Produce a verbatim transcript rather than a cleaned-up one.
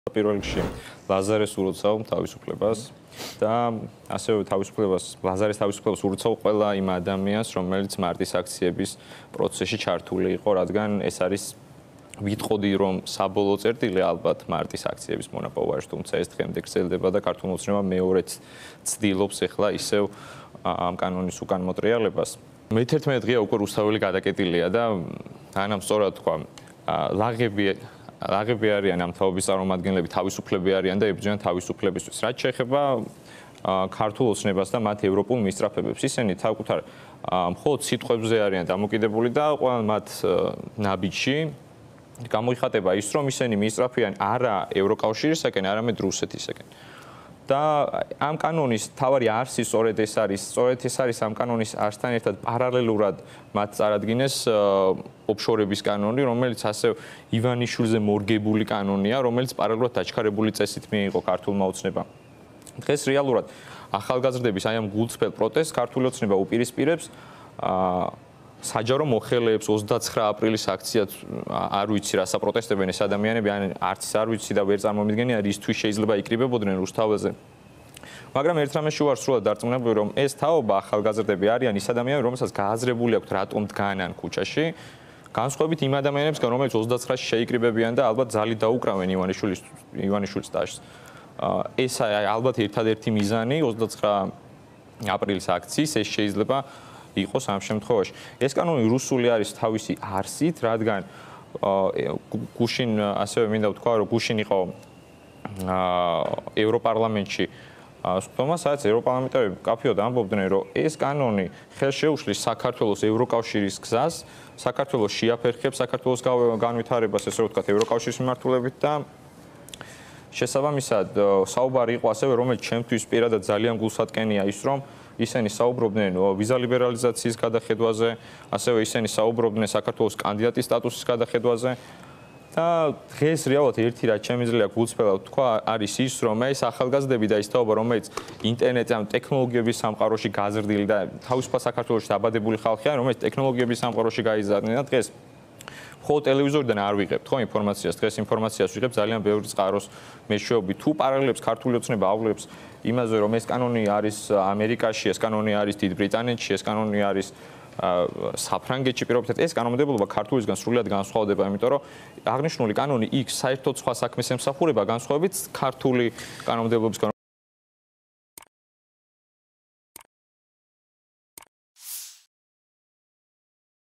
პირველ რიგში ლაზარეს უროცავ თავისუფლებას და ასევე თავისუფლებას ლაზარეს თავისუფლებას უროცავ ყველა იმ ადამიანს, რომელიც მარტის აქციების პროცესში ჩართული იყო, რადგან ეს არის ვიტყოდი რომ საბოლოო წერტილი ალბათ მარტის აქციების მონაპოვარში, თუმცა ეს დღემდე გრძელდება და ქართულ მოცნობა მეორეც ცდილობს ახლა ისევ ამ კანონის უკან მოტრიალებას. მეთერთმეტე დღეა უკვე რუსთაველი გადაკეტილია და ანამ სწორად თქვა, ლაღები ლაღები არიან ამ თაობის წარმომადგენლები, თავისუფლები არიან და ებრძვიან თავისუფლებისთვის. რაც შეეხება ქართულ ოცნებას და მათ ევროპულ მისწრაფებებს, ისინი თავკუთარ მხოლოდ სიტყვებზე არიან დამოკიდებული და ყველა მათ ნაბიჯში გამოიხატება ის, რომ ისინი მისწრაფიან არა ევროკავშირისაკენ, არამედ რუსეთისაკენ. და ამ კანონის თავარი არსი სწორედ ეს არის, სწორედ ეს არის ამ კანონის არსთან ერთად პარალელურად მათ წარადგინეს ოფშორების კანონი, რომელიც ასევე ივანიშვილზე მორგებული კანონია, რომელიც პარალელურად დაჩქარებული წესით მიიღო ქართულმა ოცნებამ. დღეს რეალურად ახალგაზრდების აი ამ გულწრფელ პროტესტს ქართული ოცნება უპირისპირებს საჯარო მოხელეებს ოცდაცხრა აპრილის აქციად არ ვიცი რა საპროტესტებენ ეს ადამიანები, ან არც არ ვიცი და ვერ წარმომიდგენია რისთვის შეიძლება იკრიბებოდნენ რუსთაველზე. მაგრამ ერთ რამეში ვარ სრულად დარწმუნებული, რომ ეს თაობა ახალგაზრდები არიან ის ადამიანები, რომელსაც გააზრებული აქვთ რატომ დგანან ქუჩაში, განსხვავებით იმ ადამიანებისგან, რომელიც ოცდაცხრაში შეიკრიბებიან და ალბათ ძალით დაუკრავენ ივანიშვილის ივანიშვილის ტაშს. ეს ალბათ ერთადერთი მიზანი ოცდაცხრა აპრილის აქციის, ეს შეიძლება იყოს ამ შემთხვევაში. ეს კანონი რუსული არის თავისი არსით, რადგან გუშინ ასევე მინდა ვთქვა, რომ გუშინ იყო ევროპარლამენტში სხდომა, სადაც ევროპარლამენტარები კაფეოდ ამბობდნენ, რომ ეს კანონი ხელს შეუშლის საქართველოს ევროკავშირის გზას, საქართველოს შეაფერხებს საქართველოს განვითარებას, ესე ვთქვათ, ევროკავშირის მიმართულებით და შესაბამისად საუბარი იყო ასევე, რომელიც ჩემთვის პირადად ძალიან გულსატკენია ის, რომ ისინი საუბრობდნენ ვიზა ლიბერალიზაციის გადახედვაზე, ასევე ისინი საუბრობდნენ საქართველოს კანდიდატის სტატუსის გადახედვაზე და დღეს რეალურად ერთი რაც შემიძლია გულწრფელად თქვა არის ის, რომ ეს ახალგაზრდები და ის თაობა, რომელიც ინტერნეტზე ამ ტექნოლოგიების სამყაროში გაზრდილი და თავისუფალ საქართველოში დაბადებული ხალხია, რომელიც ტექნოლოგიების სამყაროში გაიზარდნენ და დღეს მხოლოდ ტელევიზორიდან არ ვიღებთ ხო ინფორმაციას, დღეს ინფორმაციას ვიღებთ ძალიან ბევრი წყაროს მეშვეობით. თუ პარალელებს ქართული ოცნება აავლებს იმაზე, რომ ეს კანონი არის ამერიკაში, ეს კანონი არის დიდ ბრიტანეთში, ეს კანონი არის საფრანგეთში, პირობითად ეს კანონმდებლობა ქართულისგან სრულად განსხვავდება, იმიტომ რომ აღნიშნული კანონი იქ საერთოდ სხვა საქმეს ემსახურება, განსხვავებით ქართული კანონმდებლობისგან,